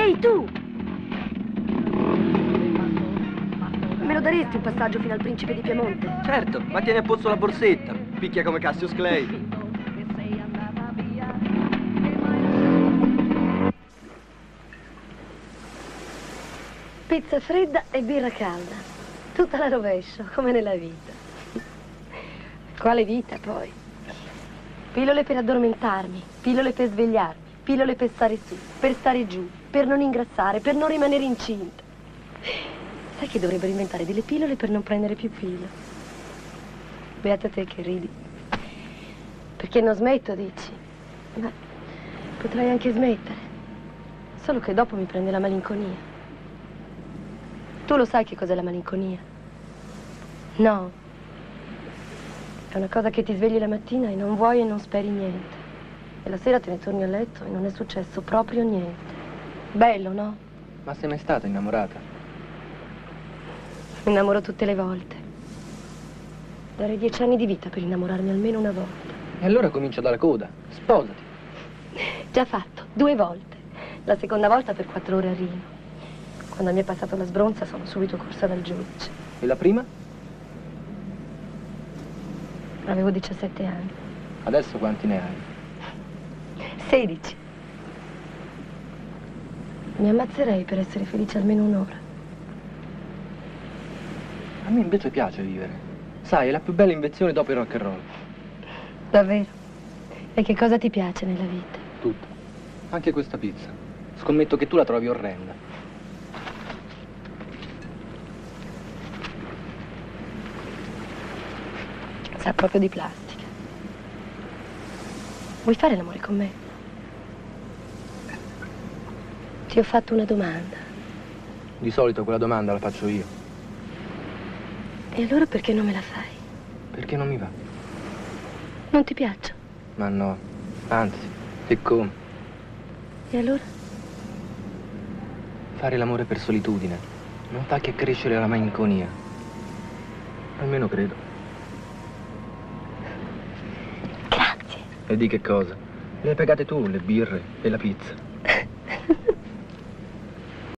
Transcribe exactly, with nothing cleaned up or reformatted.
Ehi, tu! Me lo daresti un passaggio fino al principe di Piemonte? Certo, ma tieni a posto la borsetta. Picchia come Cassius Clay. Pizza fredda e birra calda. Tutta alla rovescio, come nella vita. Quale vita, poi? Pillole per addormentarmi, pillole per svegliarmi, pillole per stare su, per stare giù, per non ingrassare, per non rimanere incinta. Sai che dovrebbero inventare delle pillole per non prendere più filo? Beata te che ridi. Perché non smetto, dici? Ma potrei anche smettere. Solo che dopo mi prende la malinconia. Tu lo sai che cos'è la malinconia? No. È una cosa che ti svegli la mattina e non vuoi e non speri niente. E la sera te ne torni a letto e non è successo proprio niente. Bello, no? Ma sei mai stata innamorata? Mi innamoro tutte le volte. Darei dieci anni di vita per innamorarmi almeno una volta. E allora comincio dalla coda. Sposati. Già fatto, due volte. La seconda volta per quattro ore a Rino. Quando mi è passata la sbronza sono subito corsa dal giudice. E la prima? Avevo diciassette anni. Adesso quanti ne hai? sedici. Mi ammazzerei per essere felice almeno un'ora. A me invece piace vivere. Sai, è la più bella invenzione dopo il rock and roll. Davvero? E che cosa ti piace nella vita? Tutto. Anche questa pizza. Scommetto che tu la trovi orrenda. Sa proprio di plastica. Vuoi fare l'amore con me? Ti ho fatto una domanda. Di solito quella domanda la faccio io. E allora perché non me la fai? Perché non mi va? Non ti piaccio? Ma no. Anzi, e come? E allora? Fare l'amore per solitudine non fa che crescere la malinconia. Almeno credo. Grazie. E di che cosa? Le hai pagate tu, le birre e la pizza.